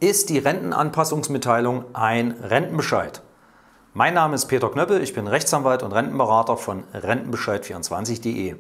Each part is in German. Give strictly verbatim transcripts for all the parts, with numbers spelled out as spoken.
Ist die Rentenanpassungsmitteilung ein Rentenbescheid? Mein Name ist Peter Knöppel, ich bin Rechtsanwalt und Rentenberater von Rentenbescheid vierundzwanzig punkt de.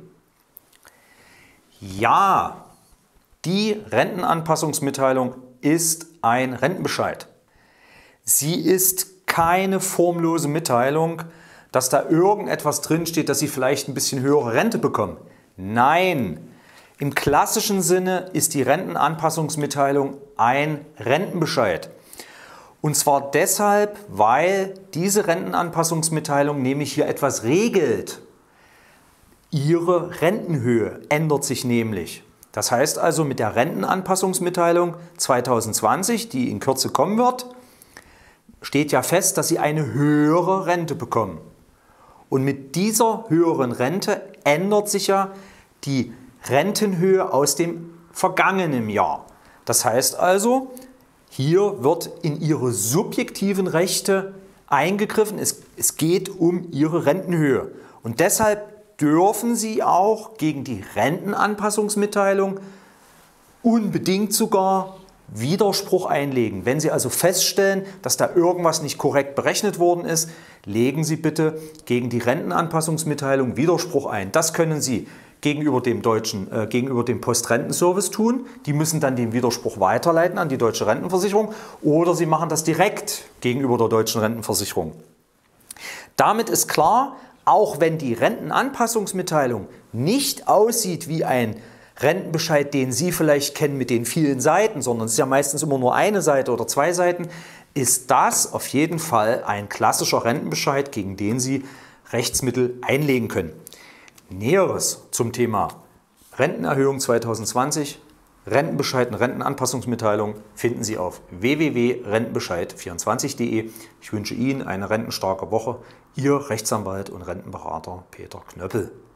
Ja, die Rentenanpassungsmitteilung ist ein Rentenbescheid. Sie ist keine formlose Mitteilung, dass da irgendetwas drinsteht, dass Sie vielleicht ein bisschen höhere Rente bekommen. Nein, im klassischen Sinne ist die Rentenanpassungsmitteilung ein Rentenbescheid. Und zwar deshalb, weil diese Rentenanpassungsmitteilung nämlich hier etwas regelt. Ihre Rentenhöhe ändert sich nämlich. Das heißt also, mit der Rentenanpassungsmitteilung zweitausendzwanzig, die in Kürze kommen wird, steht ja fest, dass Sie eine höhere Rente bekommen. Und mit dieser höheren Rente ändert sich ja die Rentenhöhe aus dem vergangenen Jahr. Das heißt also, hier wird in Ihre subjektiven Rechte eingegriffen. Es, es geht um Ihre Rentenhöhe. Und deshalb dürfen Sie auch gegen die Rentenanpassungsmitteilung unbedingt sogar Widerspruch einlegen. Wenn Sie also feststellen, dass da irgendwas nicht korrekt berechnet worden ist, legen Sie bitte gegen die Rentenanpassungsmitteilung Widerspruch ein. Das können Sie gegenüber dem deutschen, äh, gegenüber dem Postrentenservice tun. Die müssen dann den Widerspruch weiterleiten an die Deutsche Rentenversicherung oder Sie machen das direkt gegenüber der Deutschen Rentenversicherung. Damit ist klar, auch wenn die Rentenanpassungsmitteilung nicht aussieht wie ein Rentenbescheid, den Sie vielleicht kennen mit den vielen Seiten, sondern es ist ja meistens immer nur eine Seite oder zwei Seiten, ist das auf jeden Fall ein klassischer Rentenbescheid, gegen den Sie Rechtsmittel einlegen können. Näheres zum Thema Rentenerhöhung zweitausendzwanzig, Rentenbescheid und Rentenanpassungsmitteilung finden Sie auf w w w punkt rentenbescheid vierundzwanzig punkt de. Ich wünsche Ihnen eine rentenstarke Woche. Ihr Rechtsanwalt und Rentenberater Peter Knöppel.